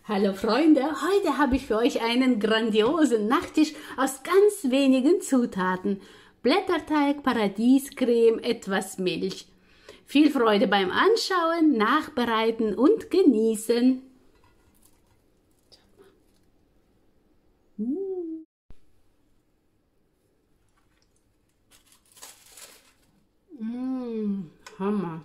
Hallo Freunde, heute habe ich für euch einen grandiosen Nachtisch aus ganz wenigen Zutaten. Blätterteig, Paradiescreme, etwas Milch. Viel Freude beim Anschauen, Nachbereiten und Genießen. Hammer.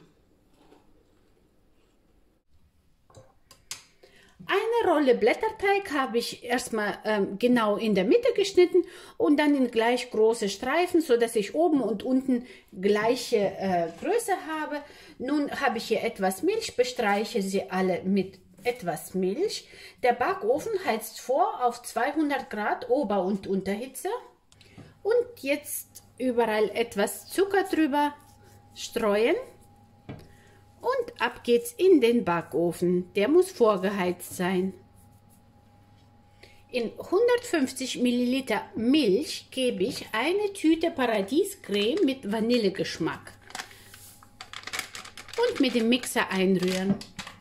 Eine Rolle Blätterteig habe ich erstmal genau in der Mitte geschnitten und dann in gleich große Streifen, so dass ich oben und unten gleiche Größe habe. Nun habe ich hier etwas Milch, bestreiche sie alle mit etwas Milch. Der Backofen heizt vor auf 200 Grad Ober- und Unterhitze. Und jetzt überall etwas Zucker drüber streuen. Und ab geht's in den Backofen. Der muss vorgeheizt sein. In 150 Milliliter Milch gebe ich eine Tüte Paradiescreme mit Vanillegeschmack. Und mit dem Mixer einrühren.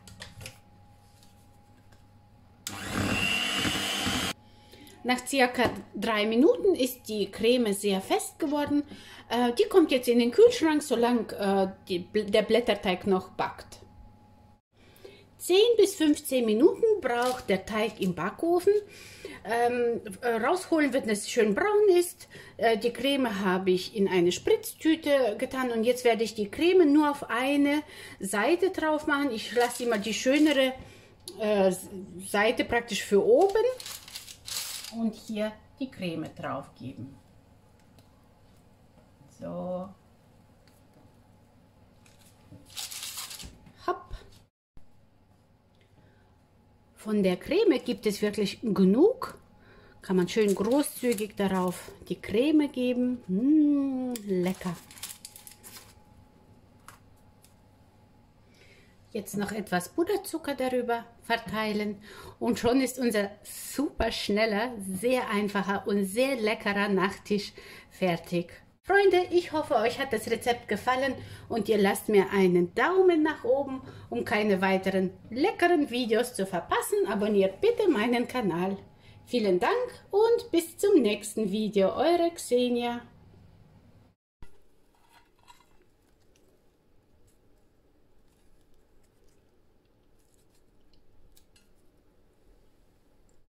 Nach circa 3 Minuten ist die Creme sehr fest geworden. Die kommt jetzt in den Kühlschrank, solange der Blätterteig noch backt. 10 bis 15 Minuten braucht der Teig im Backofen. Rausholen, wenn es schön braun ist. Die Creme habe ich in eine Spritztüte getan und jetzt werde ich die Creme nur auf eine Seite drauf machen. Ich lasse immer die schönere Seite praktisch für oben. Und hier die Creme drauf geben. So. Hopp. Von der Creme gibt es wirklich genug. Kann man schön großzügig darauf die Creme geben. Lecker. Jetzt noch etwas Puderzucker darüber verteilen und schon ist unser super schneller, sehr einfacher und sehr leckerer Nachtisch fertig. Freunde, ich hoffe, euch hat das Rezept gefallen und ihr lasst mir einen Daumen nach oben, um keine weiteren leckeren Videos zu verpassen. Abonniert bitte meinen Kanal. Vielen Dank und bis zum nächsten Video. Eure Xenia.